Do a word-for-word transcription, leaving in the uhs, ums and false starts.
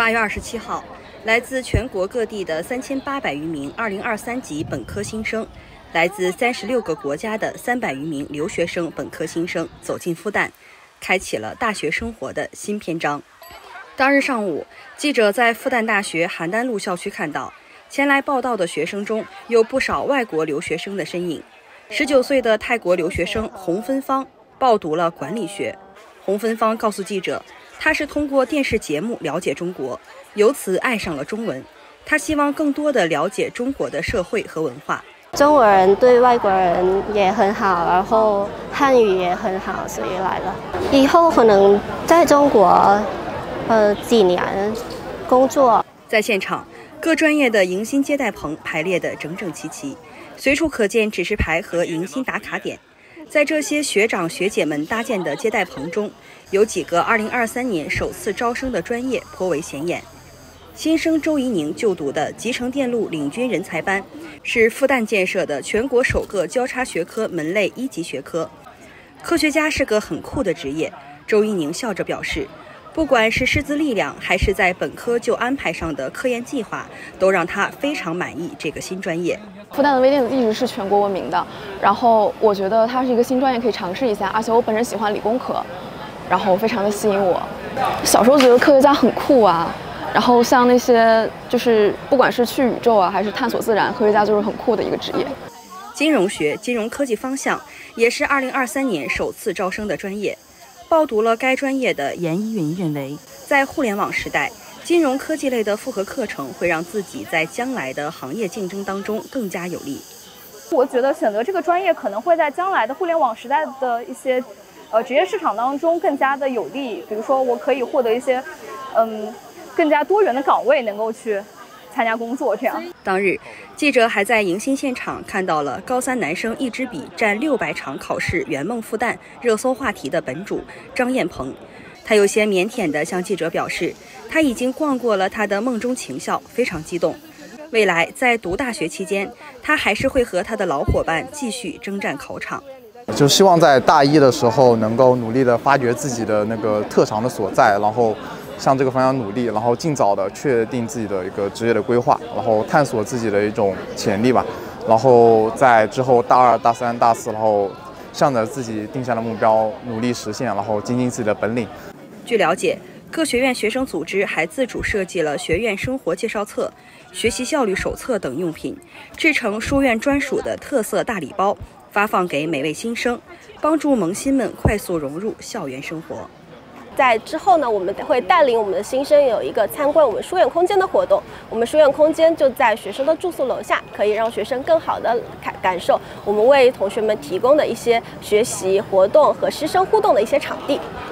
八月二十七号，来自全国各地的三千八百余名二零二三级本科新生，来自三十六个国家的三百余名留学生本科新生走进复旦，开启了大学生活的新篇章。当日上午，记者在复旦大学邯郸路校区看到，前来报到的学生中有不少外国留学生的身影。十九岁的泰国留学生洪芬芳报读了管理学。洪芬芳告诉记者，他是通过电视节目了解中国，由此爱上了中文。他希望更多的了解中国的社会和文化。 中国人对外国人也很好，然后汉语也很好，所以来了。以后可能在中国，呃，几年工作。 在现场，各专业的迎新接待棚排列得整整齐齐，随处可见指示牌和迎新打卡点。在这些学长学姐们搭建的接待棚中，有几个二零二三年首次招生的专业颇为显眼。新生周怡宁就读的集成电路领军人才班，是复旦建设的全国首个交叉学科门类一级学科。科学家是个很酷的职业，周怡宁笑着表示，不管是师资力量，还是在本科就安排上的科研计划，都让他非常满意这个新专业。 复旦的微电子一直是全国闻名的，然后我觉得它是一个新专业，可以尝试一下，而且我本身喜欢理工科，然后非常的吸引我。小时候觉得科学家很酷啊，然后像那些就是不管是去宇宙啊，还是探索自然，科学家就是很酷的一个职业。 金融学、金融科技方向也是二零二三年首次招生的专业。报读了该专业的严一云认为，在互联网时代，金融科技类的复合课程会让自己在将来的行业竞争当中更加有利。 我觉得选择这个专业可能会在将来的互联网时代的一些呃职业市场当中更加的有利。比如说，我可以获得一些嗯更加多元的岗位，能够去参加工作。这样， 当日记者还在迎新现场看到了高三男生一支笔占六百场考试圆梦复旦热搜话题的本主张彦鹏。他有些腼腆地向记者表示，他已经逛过了他的梦中情校，非常激动。未来在读大学期间，他还是会和他的老伙伴继续征战考场。 就希望在大一的时候能够努力地发掘自己的那个特长的所在，然后向这个方向努力，然后尽早的确定自己的一个职业的规划，然后探索自己的一种潜力吧，然后在之后大二、大三、大四，然后向着自己定下的目标努力实现，然后精进自己的本领。 据了解，各学院学生组织还自主设计了学院生活介绍册、学习效率手册等用品，制成书院专属的特色大礼包，发放给每位新生，帮助萌新们快速融入校园生活。 在之后呢，我们会带领我们的新生有一个参观我们书院空间的活动。我们书院空间就在学生的住宿楼下，可以让学生更好的感感受我们为同学们提供的一些学习活动和师生互动的一些场地。